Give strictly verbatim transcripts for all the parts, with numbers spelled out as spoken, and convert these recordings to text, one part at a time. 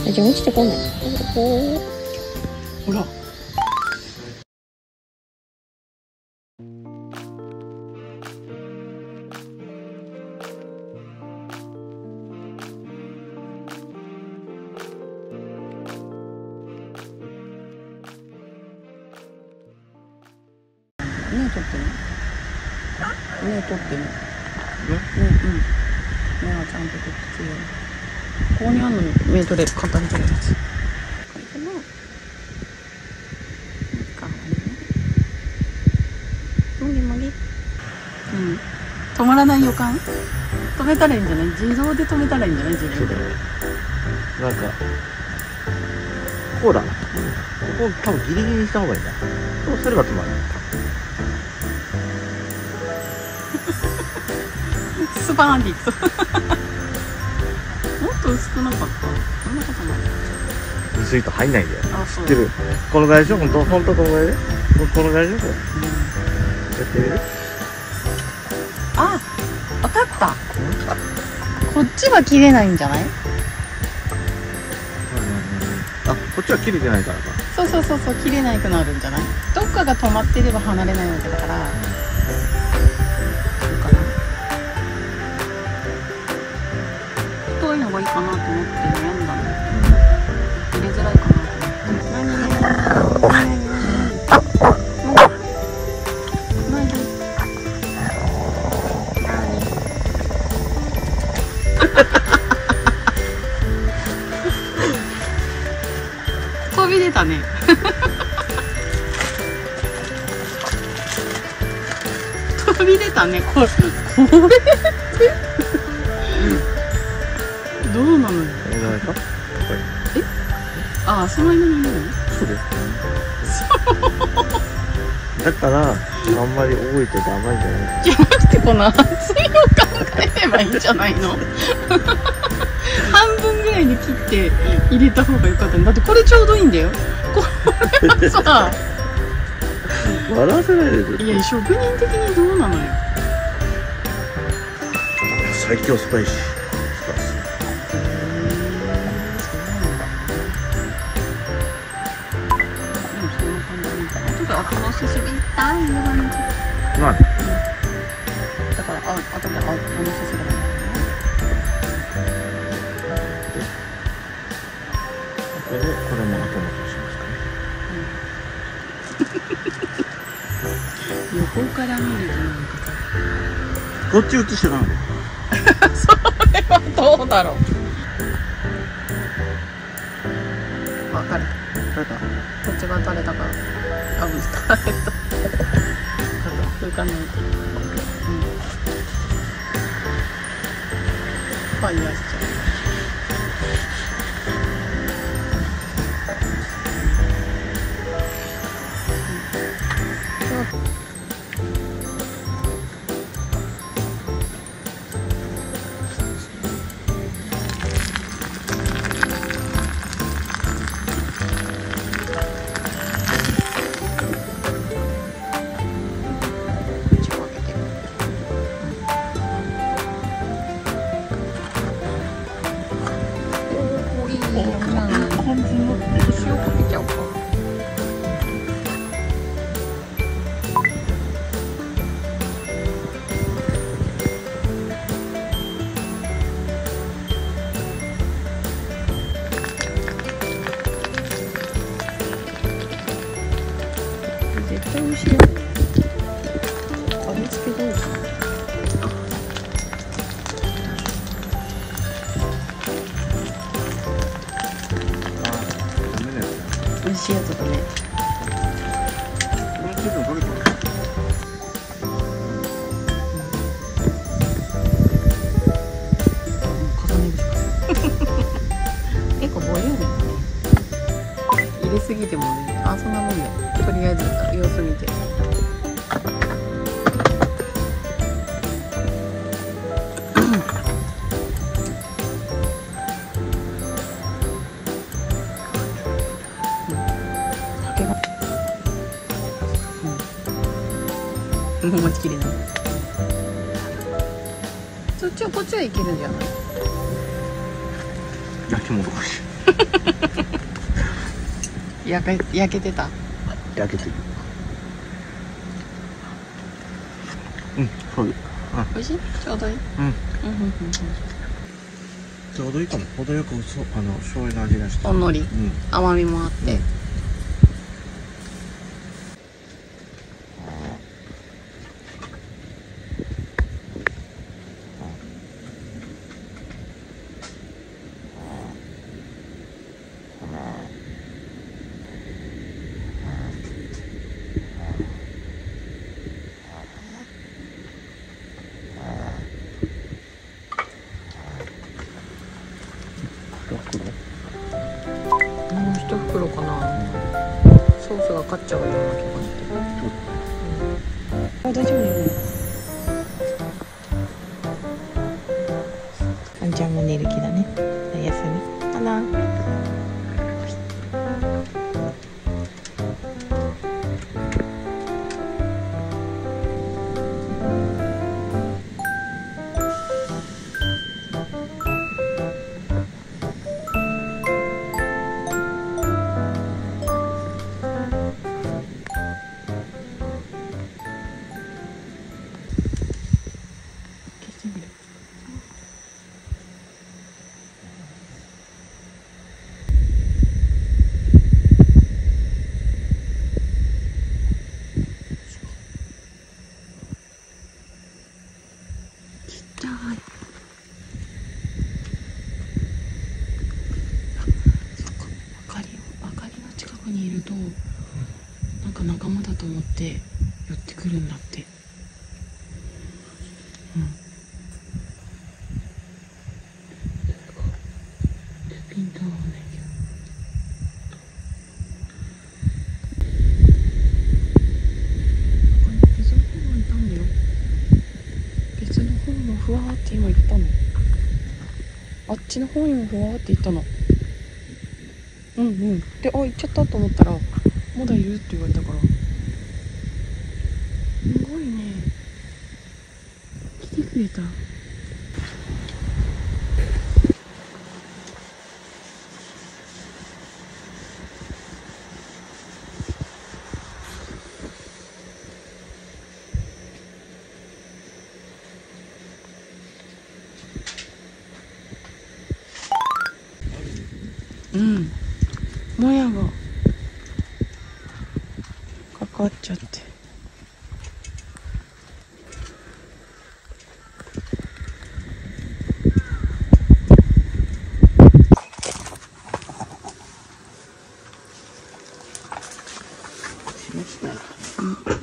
え、じゃあ落ちてこない。ほら。目取ってね。目取ってね。目、うん、目はちゃんと取ってきてよ。ここにあるのに目取れる、簡単に取れるやつ。これかな。かわいいね。もぎもぎ。うん。止まらない予感。止めたらいいんじゃない？自動で止めたらいいんじゃない？自分で。 なんか。こうだ。ここ多分ギリギリにした方がいいんだ。そうすれば止まる。 スパーンっていくともっと薄くなかった。そんなことない。 薄いと入んないんだよ。 あ、そう。 知ってる。このぐらいでしょ。本当本当このぐらいで。このぐらいでしょ。これ。やってみる。 あ、わかった。こっちは切れないんじゃない？ あ、こっちは切れてないからか。 そうそうそうそう、切れなくなるんじゃない？どっかが止まってれば離れないわけだから。太いのがいいかなと思って悩んだの。入れづらいかなと思って。何何何飛び出たね。飛び出たね。これこれどうなのよ。え？ああ、その間にいるの？ そうです。だからあんまり覚えてて甘いんじゃない？ じゃなくて、この厚みを考えればいいんじゃないの？半分ぐらいに切って入れた方がよかったね。だってこれちょうどいいんだよ。これはさ笑わせないでくれ。 いや、職人的にどうなのよ。 最強スパイシー。 あとのすすりたいよ。 まあね。 だから、あ、あとで、あ、このすすり。 これで、これも後戻しますかね。 横から見るとなんかさ。 こっち映してない。 それはどうだろう。わかる。 垂れた。 こっちが垂れたから。あ、ぶつ垂れた。浮かないと。うん。ファイヤーしちゃう。半分の塩かけちゃおうか。絶対美味しいよ。味付けどうかな。美味しいやつだね。結構ボリューミーだね。入れすぎてもね、あ、そんなもんね。とりあえず様子見て。もう待ちきれない。そっちはこっちはいけるんじゃない？ 焼きもどかし。 焼け焼けてた。 焼けてる。うん、そういう。 美味しい？ちょうどいい。 うん。 うんうんうんうん。 ちょうどいいかも。程よくそあの醤油の味がして。 ほんのり、 うん、 甘みもあって。 うんもう一袋かな。ソースが勝っちゃうような気がして。あ、大丈夫よ。あんちゃんも寝る気だね。おやすみ。かな。にいるとなんか仲間だと思って寄ってくるんだって。うん。ピント合わないけど。別の方がいたんだよ。別の方もふわーって今行ったの。あっちの方にもふわーって行ったの。うんうん。で、あ、行っちゃったと思ったらまだいるって言われたから、すごいね。来てくれた。うん、もやがかかっちゃって。うん、垂れちゃってる。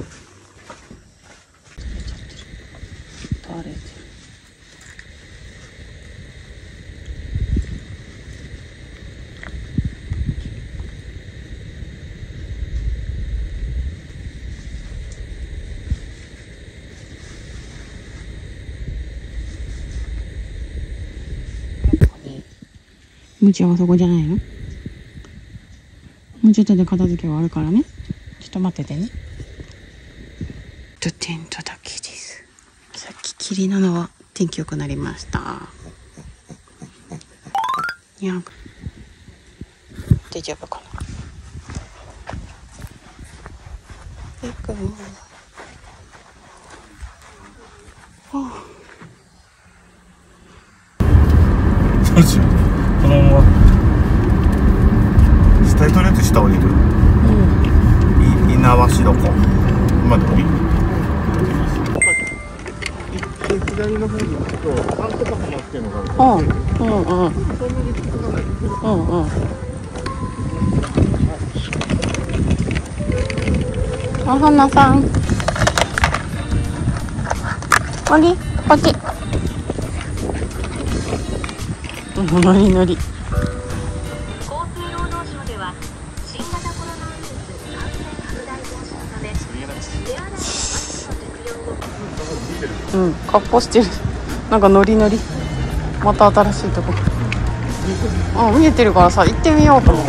垂れてる。むちはそこじゃないの？もうちょっとで片付け終わるからね。ちょっと待っててね。とテントだけです。さっき霧なのは天気良くなりました。いや、大丈夫かな。えくん。はあ。 どうしよう。このまま下にとりあえず下降りる。うん。い猪苗代湖まで降りる。行って左の方に行くとなんとか浜っていうのがある。うんうんうん。そんなにきつくない。うんうん。お花さん。あれこっち。ノリノリ。交通労働省では新型コロナウイルス感染拡大防止のため手洗いとマスクの着用を。うん、格好してる。なんかノリノリ。また新しいとこ。あ、見えてるからさ、行ってみようと思って。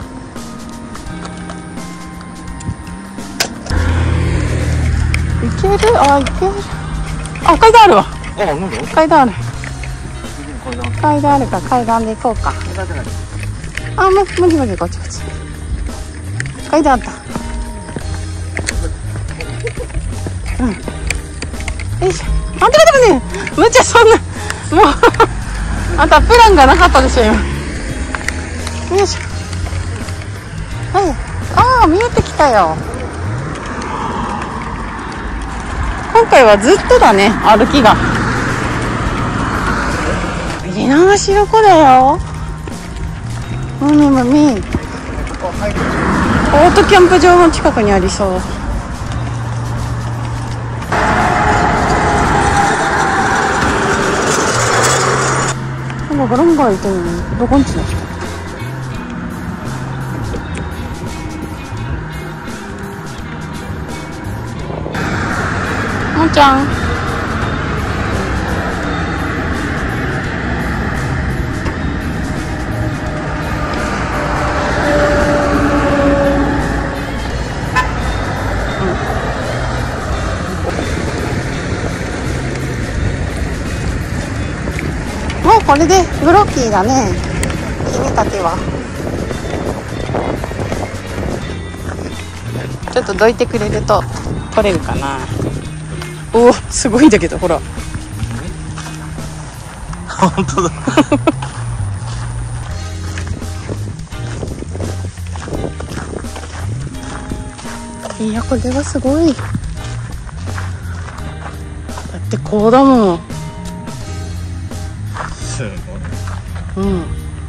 いけける？あ、いける。あ、階段あるわ。 あ、なんだ？ 階段ある。階段あるから階段で行こうか。あ、む、むぎむぎこっちこっち。階段あった。うん。よいしょ。あ、待って待って待って。むっちゃそんな、もうあんたプランがなかったでしょ今。よいしょ。はい。ああ、見えてきたよ。今回はずっとだね、歩きが。入れ流し横だよ。むみむみ。オートキャンプ場の近くにありそう。なんかガランガランいてるのに、どこんちの人？もんちゃん。もうこれでグロッキーだね。君たちはちょっとどいてくれると取れるかな。おお、すごいんだけど、ほら。 本当だ。 いや、これはすごい。だってこうだもん。 すごい。 うん。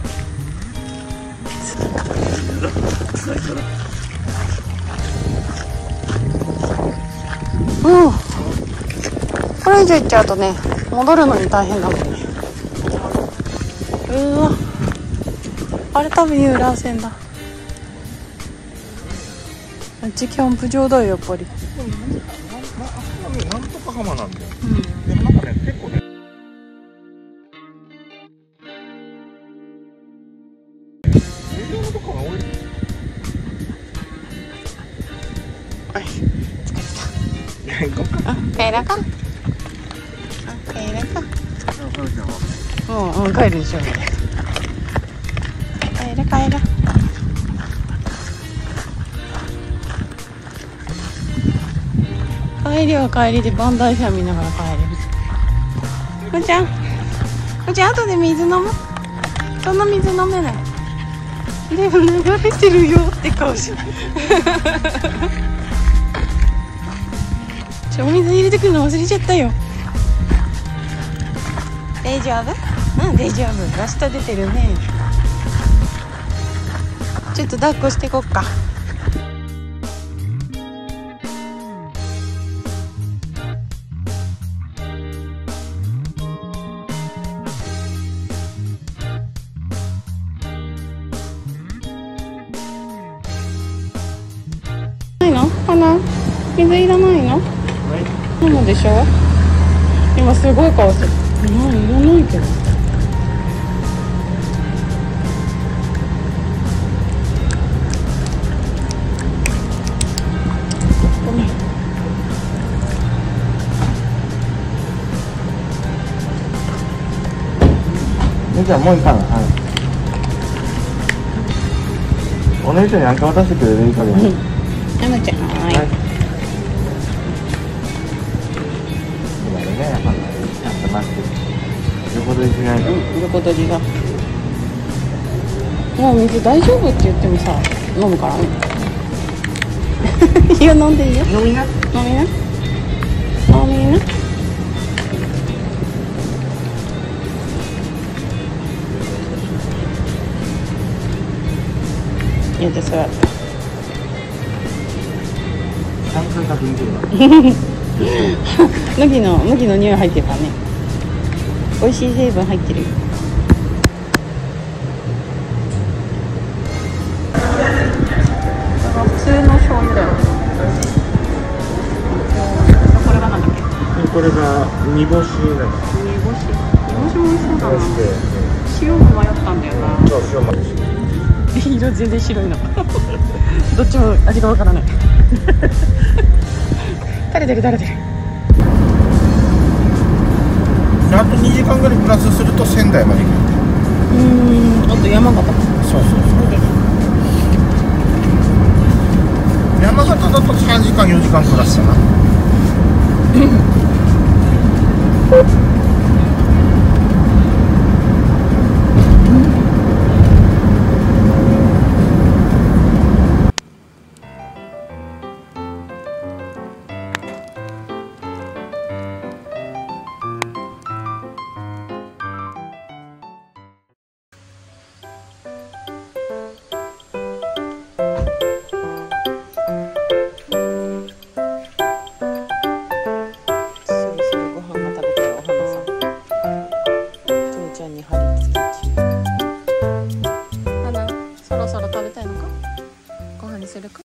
うん。これ以上行っちゃうとね、戻るのに大変だもんね。うわ。あれ多分遊覧船だ。あっちキャンプ場だよ、やっぱり。 なんとか浜なんだよ。 うん。 でもなんかね、結構ね。 あ、帰らか。あ、帰らか。うんうん、帰るでしょ。帰ら帰ら。帰りは帰りでバンダイファン見ながら帰る。むちゃん、むちゃん後で水飲む？その水飲めない。でも流れてるよって顔し。ちょ、お水入れてくるの忘れちゃったよ。大丈夫？うん、大丈夫。ラスト出てるね。ちょっと抱っこしてこっか。ないの？花？水いらないの？ママでしょ。今すごい顔してる。まあいらないけど。ごめん。 じゃあもう一杯。はい。お姉ちゃんにあんか渡してくれる？いいかげん。 あまちゃん、はい。はい横取りしないと。 うん、横取りが。もう水大丈夫って言ってもさ、飲むからね。いや、飲んでいいよ。 飲みな。 飲みな。飲みな。いや、で、それ。 三回確認するわ。 麦の麦の匂い入ってるからね。美味しい成分入ってるよ。普通の醤油だよ。これがなんだっけ？ これが煮干しなの。 煮干し。煮干しも美味しそうだな。塩も迷ったんだよな。 そう、塩も美味しい。 色全然白いの。どっちも味がわからない。垂れてる垂れてる。 であとにじかんぐらいプラスすると仙台まで行く。 うーん、あと山形も。 そうそうそう。山形だとさんじかんよじかんプラスかな。 そろそろ食べたいのか？ご飯にするか？